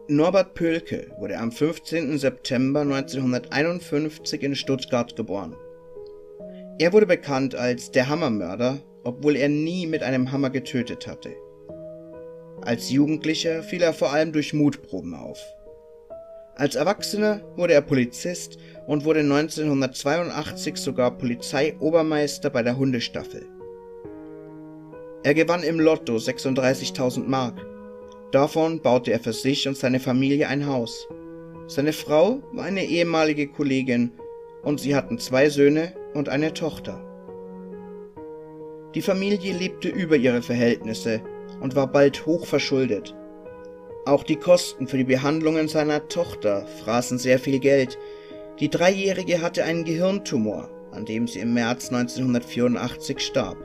Norbert Pöhlke wurde am 15. September 1951 in Stuttgart geboren. Er wurde bekannt als der Hammermörder, obwohl er nie mit einem Hammer getötet hatte. Als Jugendlicher fiel er vor allem durch Mutproben auf. Als Erwachsener wurde er Polizist und wurde 1982 sogar Polizeiobermeister bei der Hundestaffel. Er gewann im Lotto 36.000 Mark. Davon baute er für sich und seine Familie ein Haus. Seine Frau war eine ehemalige Kollegin und sie hatten 2 Söhne und eine Tochter. Die Familie lebte über ihre Verhältnisse und war bald hoch verschuldet. Auch die Kosten für die Behandlungen seiner Tochter fraßen sehr viel Geld. Die 3-Jährige hatte einen Gehirntumor, an dem sie im März 1984 starb.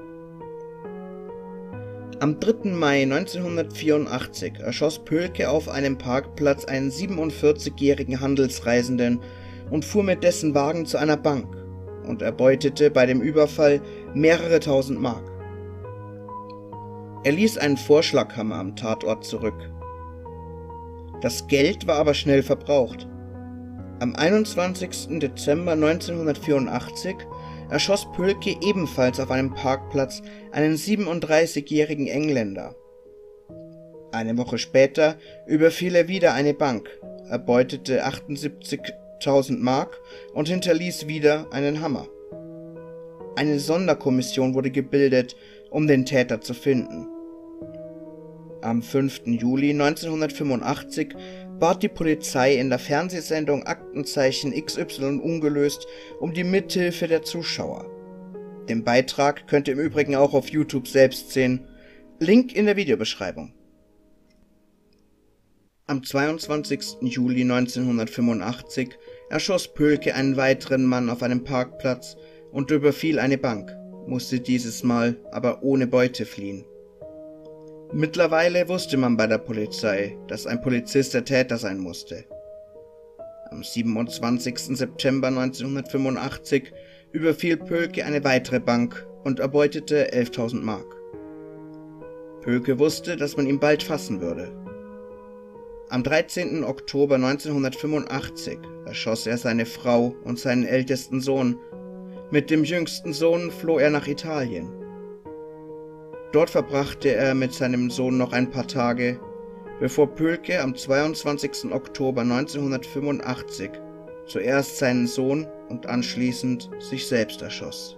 Am 3. Mai 1984 erschoss Pöhlke auf einem Parkplatz einen 47-jährigen Handelsreisenden und fuhr mit dessen Wagen zu einer Bank und erbeutete bei dem Überfall mehrere tausend Mark. Er ließ einen Vorschlaghammer am Tatort zurück. Das Geld war aber schnell verbraucht. Am 21. Dezember 1984 erschoss Pöhlke ebenfalls auf einem Parkplatz einen 37-jährigen Engländer. Eine Woche später überfiel er wieder eine Bank, erbeutete 78.000 Mark und hinterließ wieder einen Hammer. Eine Sonderkommission wurde gebildet, um den Täter zu finden. Am 5. Juli 1985 bat die Polizei in der Fernsehsendung Aktenzeichen XY ungelöst um die Mithilfe der Zuschauer. Den Beitrag könnt ihr im Übrigen auch auf YouTube selbst sehen. Link in der Videobeschreibung. Am 22. Juli 1985 erschoss Pöhlke einen weiteren Mann auf einem Parkplatz und überfiel eine Bank, musste dieses Mal aber ohne Beute fliehen. Mittlerweile wusste man bei der Polizei, dass ein Polizist der Täter sein musste. Am 27. September 1985 überfiel Pöhlke eine weitere Bank und erbeutete 11.000 Mark. Pöhlke wusste, dass man ihn bald fassen würde. Am 13. Oktober 1985 erschoss er seine Frau und seinen ältesten Sohn. Mit dem jüngsten Sohn floh er nach Italien. Dort verbrachte er mit seinem Sohn noch ein paar Tage, bevor Pöhlke am 22. Oktober 1985 zuerst seinen Sohn und anschließend sich selbst erschoss.